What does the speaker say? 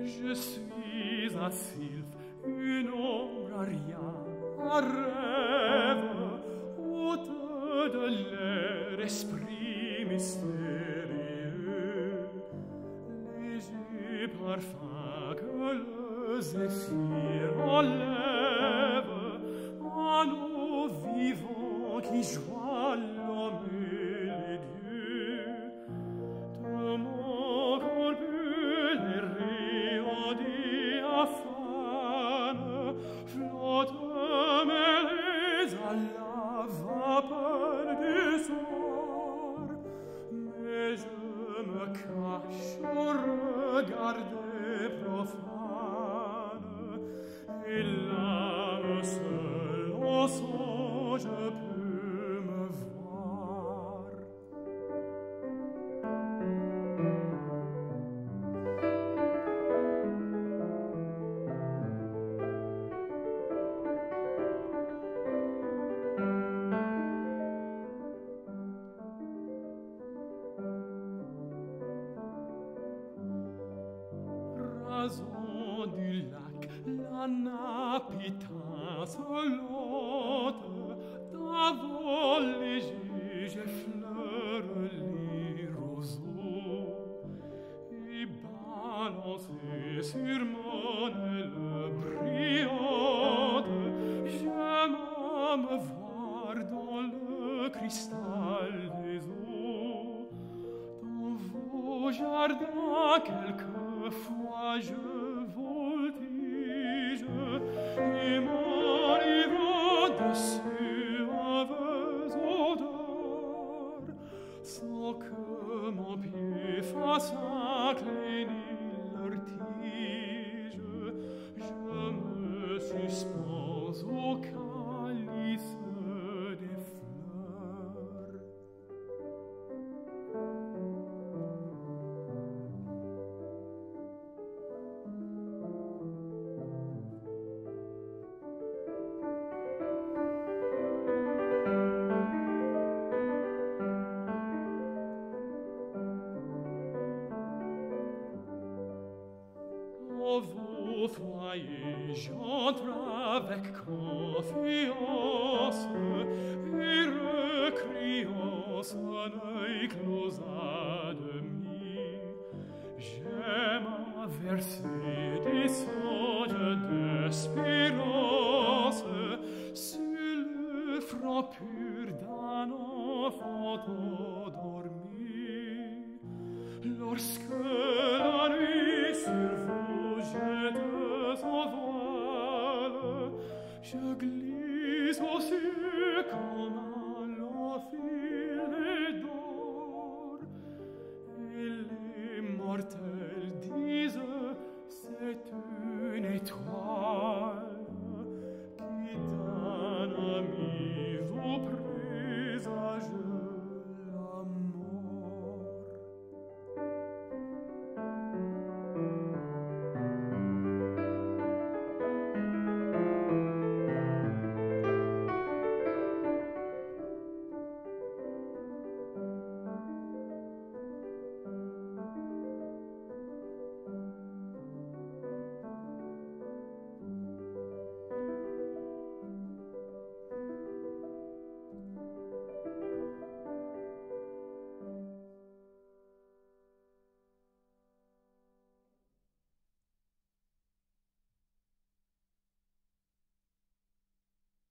Je suis un sylphe, une ombre à rien, un rêve, hôte de l'air, esprit mystérieux. Léger parfum que le zéphyr enlève à nos vivants qui joignent l'homme et les dieux. De mon corpus les rayons diaphanes flottent mêlés à la vapeur du soir. Mais je me cache au regard des profanes, et l'âme seule au songe peut me voir. Rason du lac, la nappe étincelante, d'un vol léger j'effleure les roseaux, et balancé sur mon aile brillante, j'aime à me voir dans le cristal des eaux. Dans vos jardins quelquefois je voltige, et m'enivre de suaves odeurs, sans que mon pied fasse incliner leur tige. Je me suspends au calice des fleurs. Dans vos foyers j'entre avec confiance, et recriant son œil clos à demi, j'aime à verser des songes d'espérance sur le front pur d'un enfant endormi. Lorsque la nuit sur vous jette son voile, je glisse aussi comme